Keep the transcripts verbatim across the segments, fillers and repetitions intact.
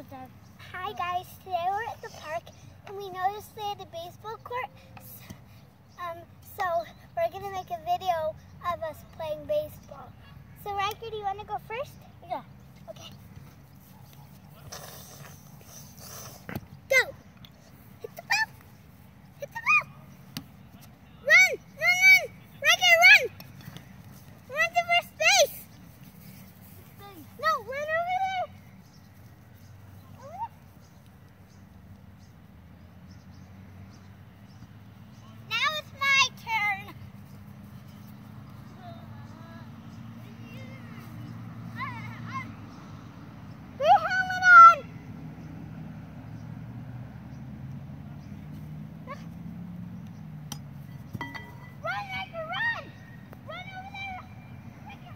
Hi guys, today we're at the park and we noticed they had a baseball court. Um, so we're going to make a video of us playing baseball. So Riker, do you want to go first? Yeah. Okay. Go! Hit the ball! Hit the ball! Run! Run, run! Riker, run! Run to first base! No, run over there! Now it's my turn. Put your helmet on. Run, Riker, run! Run over there! Riker.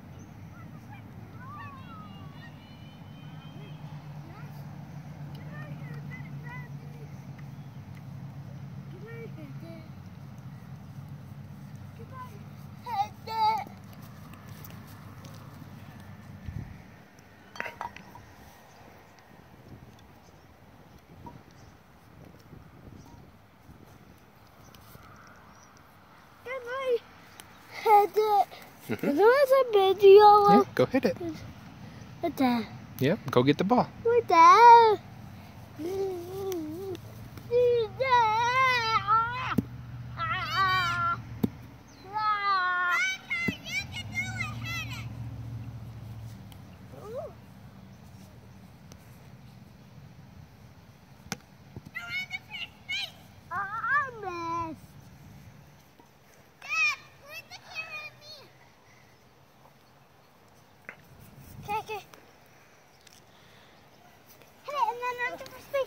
Hit it. Mm-hmm. There was a video. Yeah, go hit it. Right there. Yep, go get the ball. Right there. Okay, okay. Hit it and then run to first base.